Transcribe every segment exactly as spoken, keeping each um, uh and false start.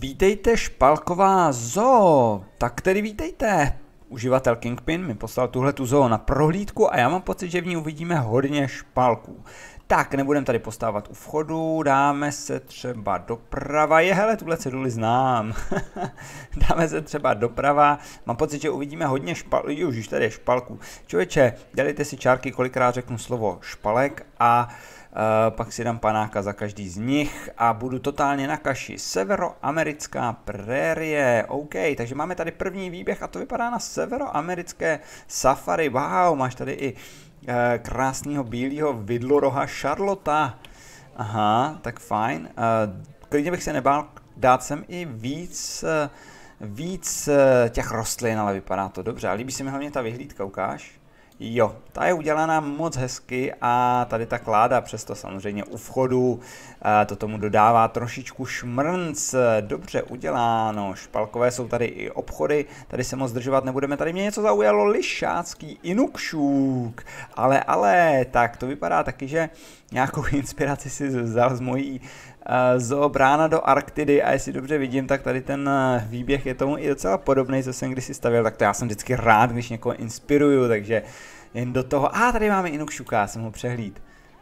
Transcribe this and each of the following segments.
Vítejte Špalková zoo, tak tedy vítejte. Uživatel Kingpin mi poslal tuhle tu zoo na prohlídku a já mám pocit, že v ní uvidíme hodně špalků. Tak, nebudeme tady postávat u vchodu, dáme se třeba doprava, je hele, tuhle ceduli znám. Dáme se třeba doprava, mám pocit, že uvidíme hodně špalků, už tady je špalků. Člověče, dělejte si čárky, kolikrát řeknu slovo špalek a Uh, pak si dám panáka za každý z nich a budu totálně na kaši. Severoamerická prérie, OK, takže máme tady první výběh a to vypadá na severoamerické safari. Wow, máš tady i uh, krásného bílého vidloroha Charlotta. Aha, tak fajn. Uh, klidně bych se nebál dát sem i víc, uh, víc uh, těch rostlin, ale vypadá to dobře. A líbí se mi hlavně ta vyhlídka, ukáž? Jo, ta je udělaná moc hezky a tady ta kláda přesto samozřejmě u vchodu to tomu dodává trošičku šmrnc, dobře uděláno, špalkové jsou tady i obchody, tady se moc zdržovat nebudeme, tady mě něco zaujalo, lišácký inukšuk, ale ale, tak to vypadá taky, že nějakou inspiraci si vzal z mojí zoo Brána do Arktidy a jestli dobře vidím, tak tady ten výběh je tomu i docela podobný, co jsem kdysi stavěl, tak to já jsem vždycky rád, když někoho inspiruju, takže jen do toho, a ah, tady máme inukšuka, jsem ho přehlíd.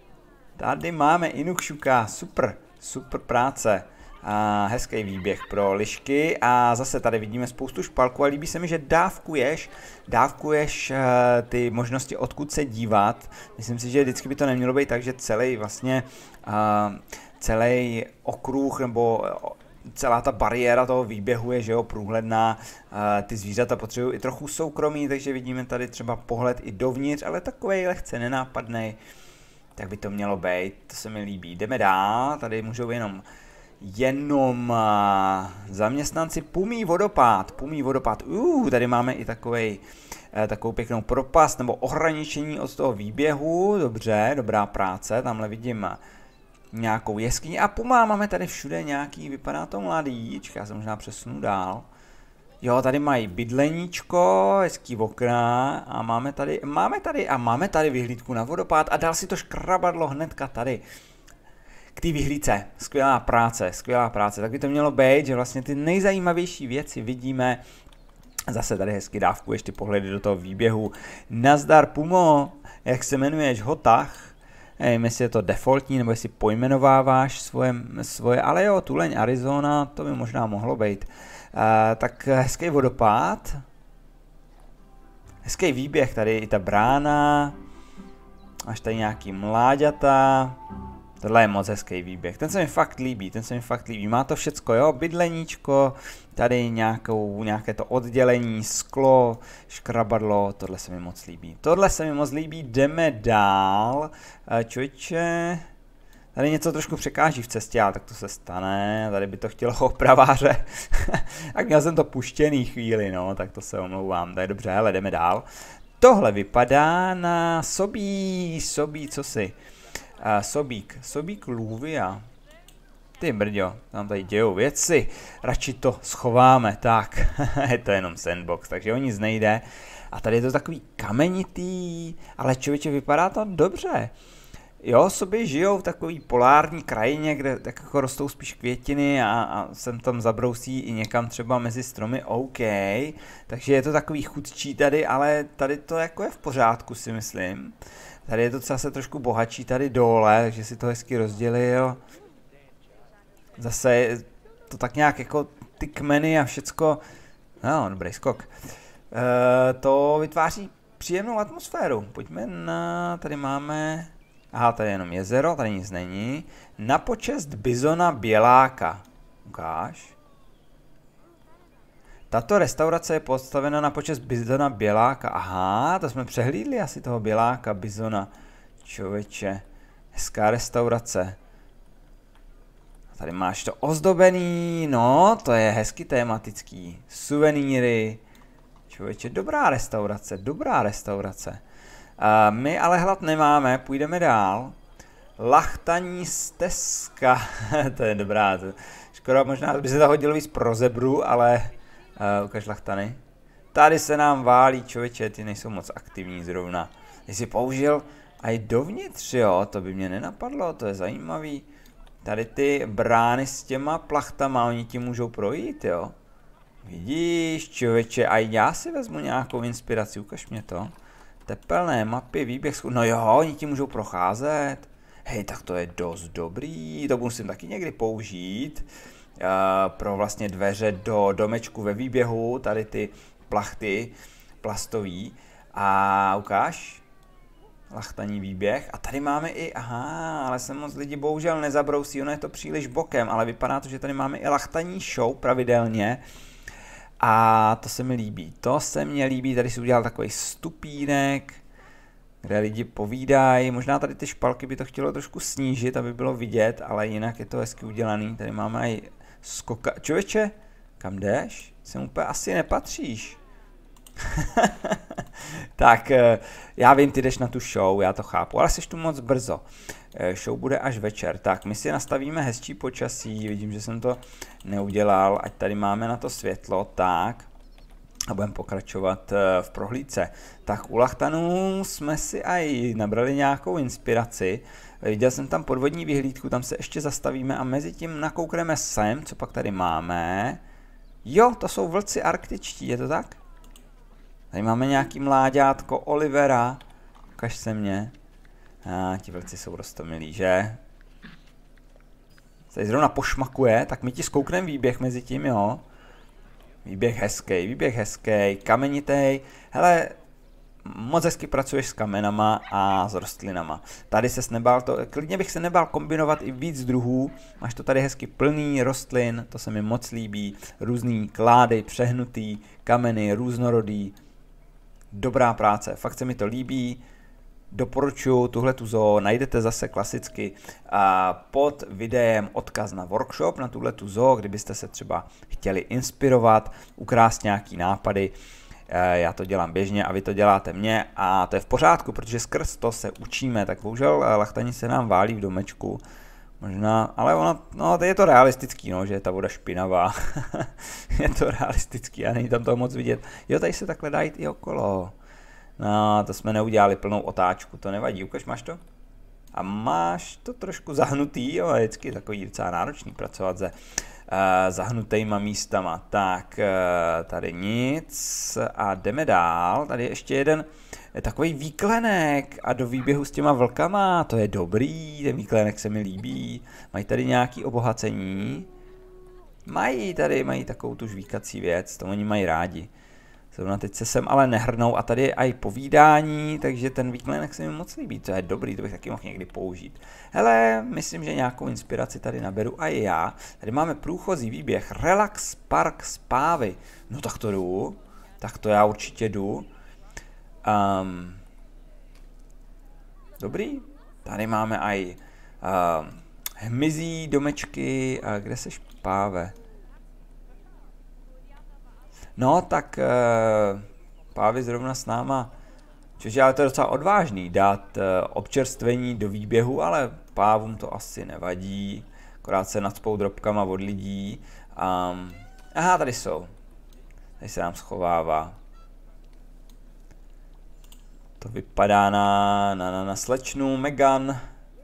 Tady máme inukšuka, super, super práce. A hezký výběh pro lišky a zase tady vidíme spoustu špalků a líbí se mi, že dávkuješ, dávkuješ uh, ty možnosti, odkud se dívat. Myslím si, že vždycky by to nemělo být tak, že celý vlastně uh, celý okruh nebo celá ta bariéra toho výběhu je, že jo, průhledná, uh, ty zvířata potřebují i trochu soukromí, takže vidíme tady třeba pohled i dovnitř, ale takovej lehce nenápadnej, tak by to mělo být, to se mi líbí. Jdeme dál, tady můžou jenom jenom uh, zaměstnanci Pumí vodopád, Pumí vodopád, uh, tady máme i takovej, uh, takovou pěknou propast nebo ohraničení od toho výběhu, dobře, dobrá práce, tamhle vidím nějakou jeskyni a Puma, máme tady všude nějaký, vypadá to mladíčk, já se možná přesunu dál. Jo, tady mají bydleníčko, hezký okna a máme tady, máme tady a máme tady vyhlídku na vodopád a dal si to škrabadlo hnedka tady. K té vyhlídce, skvělá práce, skvělá práce, tak by to mělo být, že vlastně ty nejzajímavější věci vidíme, zase tady hezky dávkuješ ty pohledy do toho výběhu. Nazdar Pumo, jak se jmenuješ, Hotach, nevím, jestli je to defaultní, nebo jestli pojmenováváš svoje, svoje, ale jo, Tuleň Arizona, to by možná mohlo být. Uh, tak hezký vodopád, hezký výběh, tady i ta brána, až tady nějaký mláďata. Tohle je moc hezký výběh, ten se mi fakt líbí, ten se mi fakt líbí, má to všecko, jo, bydleníčko, tady nějakou, nějaké to oddělení, sklo, škrabadlo, tohle se mi moc líbí, tohle se mi moc líbí, jdeme dál, člověče, tady něco trošku překáží v cestě, ale tak to se stane, tady by to chtělo opraváře, tak měl jsem to puštěný chvíli, no, tak to se omlouvám, tak dobře, ale jdeme dál, tohle vypadá na sobí, sobí, co si? Uh, sobík, sobík Luvia. Ty brďo, tam tady dějou věci, radši to schováme, tak, je to jenom sandbox, takže o nic nejde. A tady je to takový kamenitý, ale člověče, vypadá to dobře. Jo, sobě žijou v takový polární krajině, kde tak jako rostou spíš květiny a, a sem tam zabrousí i někam třeba mezi stromy, OK. Takže je to takový chudčí tady, ale tady to jako je v pořádku, si myslím. Tady je to zase trošku bohatší tady dole, takže si to hezky rozdělil. Zase je to tak nějak jako ty kmeny a všecko, no, dobrý skok. E, to vytváří příjemnou atmosféru. Pojďme na, tady máme, aha, tady je jenom jezero, tady nic není. Na počest bizona Běláka. Ukáž. Tato restaurace je postavena na počest bizona Běláka. Aha, to jsme přehlídli asi toho Běláka, bizona. Člověče, hezká restaurace. Tady máš to ozdobený, no, to je hezky tematický. Suvenýry. Člověče, dobrá restaurace, dobrá restaurace. Uh, my ale hlad nemáme, půjdeme dál. Lachtaní stezka, to je dobrá. To, škoda, možná by se to hodilo víc pro zebru, ale uh, ukaž lachtany. Tady se nám válí, člověče, ty nejsou moc aktivní zrovna. Jestli použil a i dovnitř, jo, to by mě nenapadlo, to je zajímavý. tady ty brány s těma plachtama, oni ti můžou projít, jo. Vidíš, člověče, a já si vezmu nějakou inspiraci, ukaž mě to. Tepelné mapy, výběh, no jo, oni ti můžou procházet. Hej, tak to je dost dobrý, to musím taky někdy použít. Uh, pro vlastně dveře do domečku ve výběhu, tady ty plachty plastový. A ukáž, lachtaní výběh. A tady máme i, aha, ale se moc lidi bohužel nezabrousí, ono je to příliš bokem, ale vypadá to, že tady máme i lachtaní show pravidelně. A to se mi líbí, to se mně líbí, tady si udělal takový stupínek, kde lidi povídají, možná tady ty špalky by to chtělo trošku snížit, aby bylo vidět, ale jinak je to hezky udělaný, tady máme i skoka, člověče, kam jdeš? Sem úplně asi nepatříš. Tak, já vím, ty jdeš na tu show, já to chápu, ale jsi tu moc brzo. Show bude až večer, tak my si nastavíme hezčí počasí, vidím, že jsem to neudělal, ať tady máme na to světlo, tak. A budeme pokračovat v prohlídce. Tak u Lachtanů jsme si aj nabrali nějakou inspiraci. Viděl jsem tam podvodní vyhlídku, tam se ještě zastavíme a mezi tím nakoukneme sem, co pak tady máme. Jo, to jsou vlci arktičtí, je to tak? Tady máme nějaký mláďátko Olivera. Ukaž se mě. A ti vlci jsou roztomilí, že? Tady zrovna pošmakuje, tak my ti zkoukneme výběh mezi tím, jo? Výběh hezký, výběh hezký, kamenitej. Hele, moc hezky pracuješ s kamenama a s rostlinama. Tady ses nebál, to, klidně bych se nebál kombinovat i víc druhů. Máš to tady hezky plný rostlin, to se mi moc líbí. Různý klády, přehnutý, kameny, různorodý. Dobrá práce, fakt se mi to líbí. Doporučuji tuhletu zoo, najdete zase klasicky a pod videem odkaz na workshop na tuhletu zoo, kdybyste se třeba chtěli inspirovat, ukrást nějaký nápady. Já to dělám běžně a vy to děláte mě a to je v pořádku, protože skrz to se učíme, tak bohužel lachtani se nám válí v domečku. Možná, ale ono, no, je to realistický, no, že je ta voda špinavá. Je to realistický a není tam toho moc vidět. Jo, tady se takhle dá jít i okolo. No, to jsme neudělali plnou otáčku, to nevadí, ukaž, máš to? A máš to trošku zahnutý, jo, je vždycky takový docela náročný pracovat se uh, zahnutýma místama. Tak, uh, tady nic a jdeme dál, tady je ještě jeden je takový výklenek a do výběhu s těma vlkama, to je dobrý, ten výklenek se mi líbí. Mají tady nějaký obohacení? Mají tady, mají takovou tu žvíkací věc, to oni mají rádi. Zrovna teď se sem ale nehrnou a tady je i povídání, takže ten výklenek se mi moc líbí, to je dobrý, to bych taky mohl někdy použít. Hele, myslím, že nějakou inspiraci tady naberu a i já. Tady máme průchozí výběh, Relax Park Spávy. No tak to jdu, tak to já určitě jdu. Um, dobrý, tady máme i um, hmyzí domečky, a kde seš, Páve? No, tak uh, Pávy zrovna s náma, což ale to je docela odvážný, dát uh, občerstvení do výběhu, ale pávům to asi nevadí, akorát se nacpou drobkama od lidí. Um, aha, tady jsou, tady se nám schovává. To vypadá na, na, na, na slečnu Megan.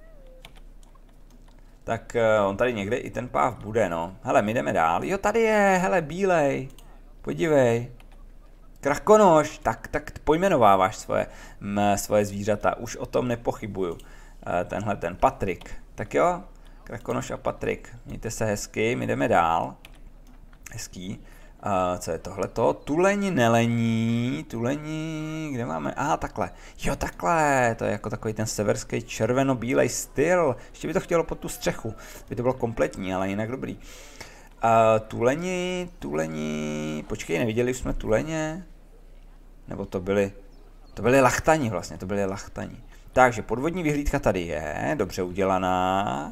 Tak uh, on tady někde i ten páv bude, no. Hele, my jdeme dál. Jo, tady je, hele, bílej. Podívej. Krakonoš, tak, tak pojmenováváš svoje, m, svoje zvířata, už o tom nepochybuju. E, tenhle ten Patrik. Tak jo, Krakonoš a Patrik, mějte se hezky, my jdeme dál. Hezký. E, co je tohleto? Tuleni, nelení, tuleni, kde máme? Aha, takhle. Jo, takhle, to je jako takový ten severský červeno-bílej styl. Ještě by to chtělo pod tu střechu, by to bylo kompletní, ale jinak dobrý. Uh, tuleni, tuleni, počkej, neviděli jsme tuleně? Nebo to byly, to byly lachtani vlastně, to byly lachtani. Takže podvodní vyhlídka tady je, dobře udělaná.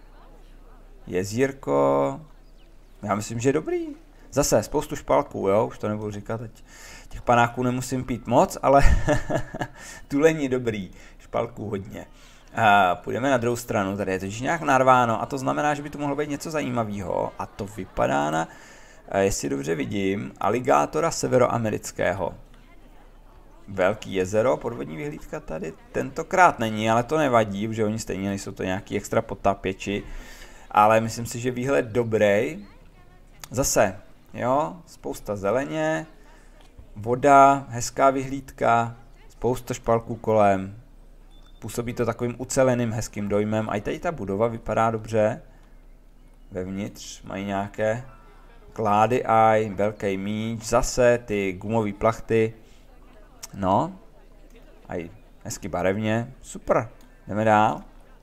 Jezírko, já myslím, že je dobrý. Zase spoustu špalků, jo, už to nebudu říkat, teď těch panáků nemusím pít moc, ale tuleni dobrý, špalků hodně. A půjdeme na druhou stranu, tady je to nějak narváno a to znamená, že by tu mohlo být něco zajímavého a to vypadá na, jestli dobře vidím, aligátora severoamerického. Velký jezero, podvodní vyhlídka tady tentokrát není, ale to nevadí, protože oni stejně nejsou to nějaký extra potápěči. ale myslím si, že výhled dobrý. Zase, jo, spousta zeleně, voda, hezká vyhlídka, spousta špalků kolem. Působí to takovým uceleným hezkým dojmem. A i tady ta budova vypadá dobře. Vevnitř mají nějaké klády aj, velký míč, zase ty gumové plachty. No, aj hezky barevně, super, jdeme dál.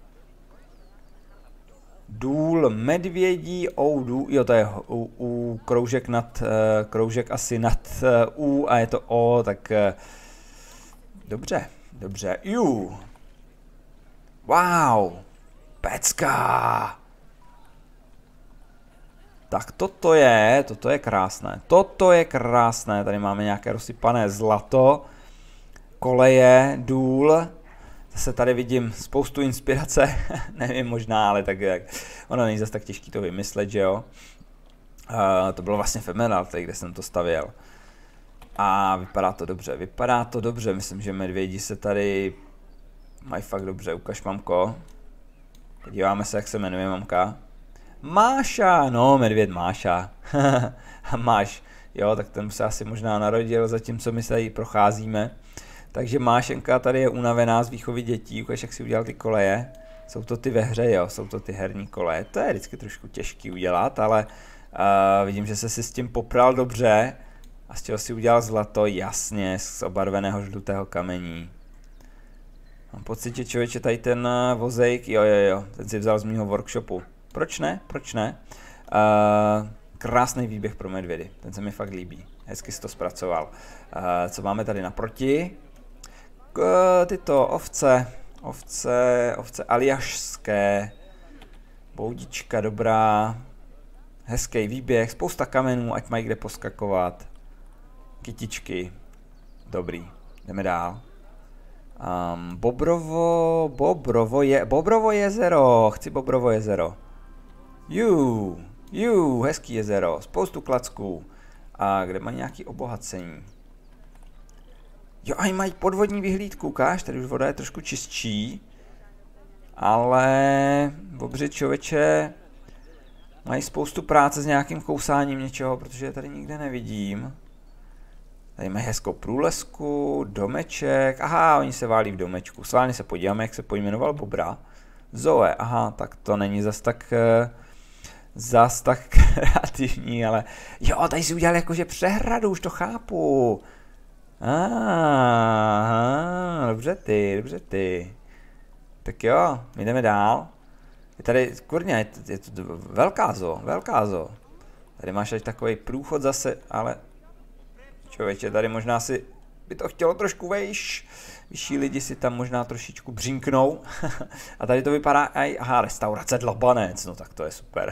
Důl medvědí, ou důl, jo to je u, u kroužek nad, uh, kroužek asi nad uh, U a je to O, tak uh, dobře, dobře, ju. Wow, pecka. Tak toto je, toto je krásné, toto je krásné, tady máme nějaké rozsypané zlato, koleje, důl, zase tady vidím spoustu inspirace, nevím možná, ale tak jak, ono není zase tak těžký to vymyslet, že jo. Uh, to bylo vlastně v Emerald, kde jsem to stavěl. A vypadá to dobře, vypadá to dobře, myslím, že medvědi se tady mají fakt dobře, ukaž mamko. Podíváme se, jak se jmenuje mamka. Máša, no medvěd Máša. Máš, jo, tak ten se asi možná narodil, zatímco my se tady procházíme. Takže Mášenka tady je unavená z výchovy dětí, ukáž, jak si udělal ty koleje. Jsou to ty ve hře, jo, jsou to ty herní koleje. To je vždycky trošku těžký udělat, ale uh, vidím, že se si s tím popral dobře. A z čeho si udělal zlato, jasně, z obarveného žlutého kamení. Mám pocit, že člověče tady ten vozejk, jo, jo, jo, ten si vzal z mýho workshopu. Proč ne? Proč ne? Uh, krásný výběh pro medvědy, ten se mi fakt líbí. Hezky si to zpracoval. Uh, co máme tady naproti? K, tyto ovce, ovce, ovce aljašské. Boudička dobrá. Hezký výběh, spousta kamenů, ať mají kde poskakovat. Kytičky. Dobrý, jdeme dál. Um, Bobrovo, Bobrovo, je, Bobrovo jezero, chci Bobrovo jezero. Jú, jú, hezký jezero, spoustu klacků. A kde mají nějaký obohacení? Jo, a mají podvodní vyhlídku, ukáž, tady už voda je trošku čistší. Ale bobři člověče mají spoustu práce s nějakým kousáním něčeho, protože je tady nikde nevidím. Tady mají hezkou průlesku, domeček, aha, oni se válí v domečku. Sválně se podíváme, jak se pojmenoval Bobra. Zoe, aha, tak to není zas tak, zas tak kreativní, ale jo, tady si udělali jakože přehradu, už to chápu. Aha, dobře ty, dobře ty. Tak jo, my jdeme dál. Je tady, kurně, je to, je to velká zo, velká zo. Tady máš až takový průchod zase, ale člověče, tady možná si by to chtělo trošku vejš. Vyšší lidi si tam možná trošičku břinknou. A tady to vypadá aj, aha, restaurace Dlabanec, no tak to je super.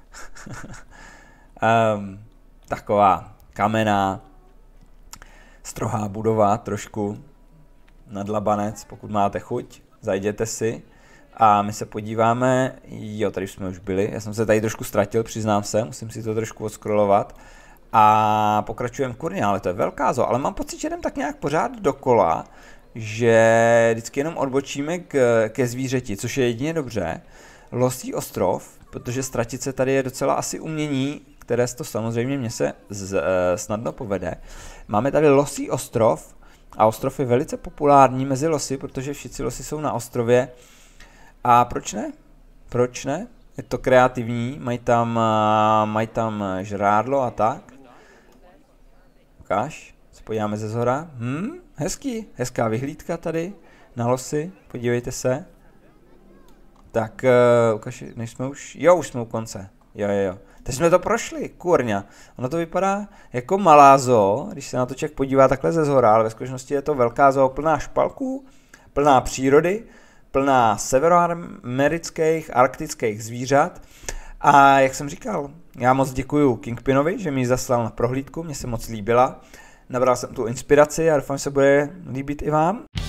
um, taková kamenná, strohá budova trošku na Dlabanec, pokud máte chuť, zajděte si. A my se podíváme, jo, tady jsme už byli, já jsem se tady trošku ztratil, přiznám se, musím si to trošku odskrolovat. A pokračujeme kurně, ale to je velká zo, ale mám pocit, že jdem tak nějak pořád dokola, že vždycky jenom odbočíme k, ke zvířeti, což je jedině dobře. Losí ostrov, protože ztratit se tady je docela asi umění, které to samozřejmě mě se z, e, snadno povede. Máme tady Losí ostrov a ostrov je velice populární mezi losy, protože všichni losy jsou na ostrově. A proč ne? Proč ne? Je to kreativní, mají tam, mají tam žrádlo a tak. Ukáž, se podíváme ze zhora. Hm, hezký, hezká vyhlídka tady na losy, podívejte se. Tak, uh, ukáž, než jsme už, jo, už jsme u konce. Jo, jo, jo. Teď jsme to prošli, kurňa. Ono to vypadá jako malá zoo, když se na to člověk podívá takhle ze zhora, ale ve skutečnosti je to velká zoo plná špalků, plná přírody, plná severoamerických, arktických zvířat. A jak jsem říkal, já moc děkuju Kingpinovi, že mi ji zaslal na prohlídku, mně se moc líbila. Nabral jsem tu inspiraci a doufám, že se bude líbit i vám.